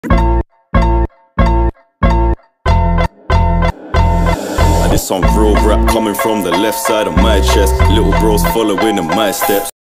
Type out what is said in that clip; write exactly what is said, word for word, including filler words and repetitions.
This some real rap coming from the left side of my chest. Little bros following in my steps.